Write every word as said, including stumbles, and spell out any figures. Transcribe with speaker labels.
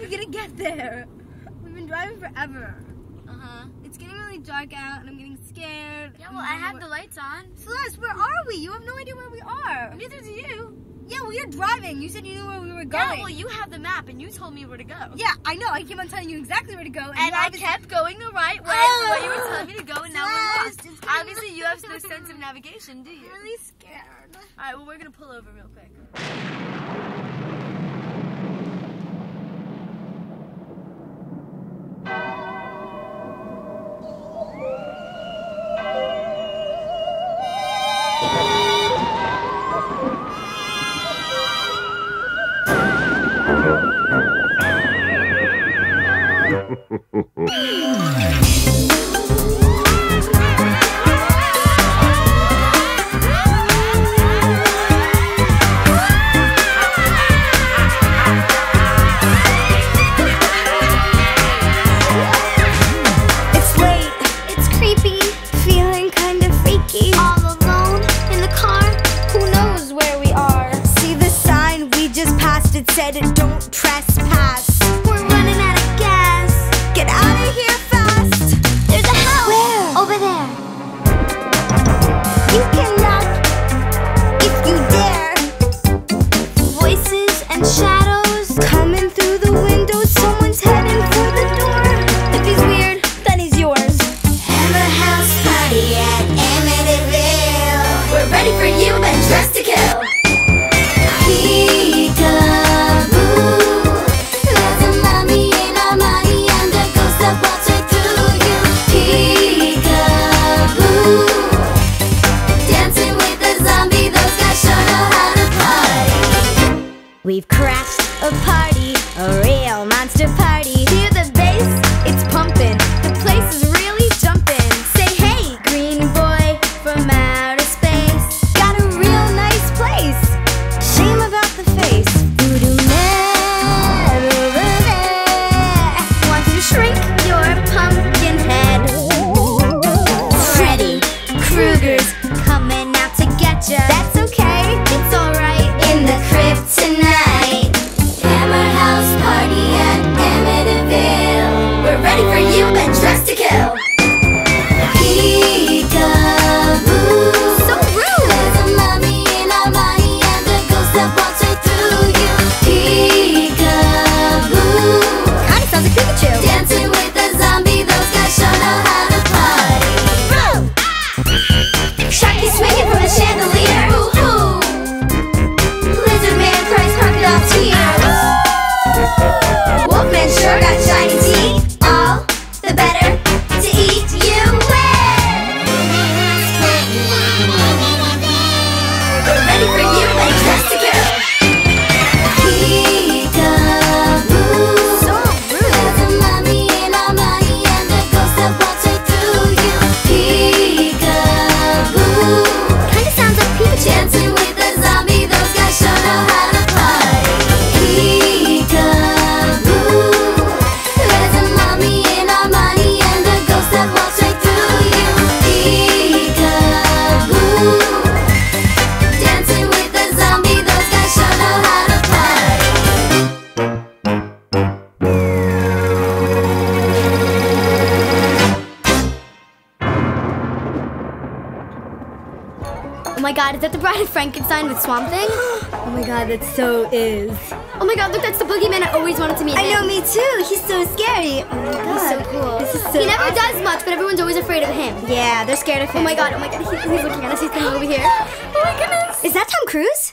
Speaker 1: we gonna get there? We've been driving forever.
Speaker 2: Uh-huh.
Speaker 1: It's getting really dark out and I'm getting scared.
Speaker 2: Yeah, well, I have the lights on.
Speaker 1: Celeste, where are we? You have no idea where we are.
Speaker 2: Neither do you.
Speaker 1: Yeah, well, you're driving. You said you knew where we were going.
Speaker 2: Yeah, well, you have the map and you told me where to go.
Speaker 1: Yeah, I know. I keep on telling you exactly where to go. And,
Speaker 2: And
Speaker 1: you
Speaker 2: I
Speaker 1: obviously-
Speaker 2: kept going the right way
Speaker 1: Oh.
Speaker 2: where you were telling me to go, and now we're lost.
Speaker 1: Celeste, it's getting
Speaker 2: Obviously, you have no sense of navigation, do you?
Speaker 1: I'm really scared.
Speaker 2: All right, well, we're going to pull over real quick.
Speaker 3: It's late, it's creepy, feeling kinda freaky. All alone in the car, who knows where we are? See the sign we just passed, it said don't trespass. We're running out of gas, get out of here fast. There's a house! Where? Over there. You can knock if you dare. Voices and shadows coming through the window, someone's heading for the door. If he's weird, then he's yours. Hammer House Party at Amityville. We're ready for you and dressed to kill. Peekaboo, there's a mummy in our money and a ghost that walks right through you. Peekaboo, dancing with a zombie, those guys sure know how to party. We've crashed a party, a real monster party. Hear the bass? It's pumping. The place is really jumping. Say hey, green boy from outer space. Got a real nice place. Shame about the face. Voodoo man over there wants to shrink your pumpkin head. Freddy Krueger's coming out to get ya. That's okay, it's alright. In the crib tonight. Hammer House Party at Amityville. We're ready for you and dressed to kill. Peekaboo, so rude. There's a mummy in our money and a ghost that walks right through you. Peekaboo, kinda sounds like Pikachu. Dancing with a zombie, those guys sure know how to party. Sharky swinging from a chandelier. Woo-hoo. Lizard man cries crocodile tears. Wolfman sure got shiny teeth. All the better to eat you with. We're ready for you and dressed to kill. Peekaboo, so rude. There's a mummy in our money and a ghost that walks right through you. Peekaboo, kinda sounds like Pikachu. Dancing with a zombie, those guys sure know how to party. Peekaboo, there's a mummy in our money and a ghost that walks right through you. Peekaboo, dancing with a zombie, those guys sure know how to party. Oh my god, is that the Bride of Frankenstein with Swamp Thing?
Speaker 1: Oh my god, that so is.
Speaker 3: Oh my god, look, that's the boogeyman I always wanted to meet.
Speaker 1: I know, me too. He's so scary. Oh my god.
Speaker 3: He's so cool.
Speaker 1: This is so
Speaker 3: he never
Speaker 1: awesome.
Speaker 3: does much, but everyone's always afraid of him.
Speaker 1: Yeah, they're scared of him.
Speaker 3: Oh my god, oh my god, he, he's looking at us. He's coming over here. Oh my goodness.
Speaker 1: Is that Tom Cruise?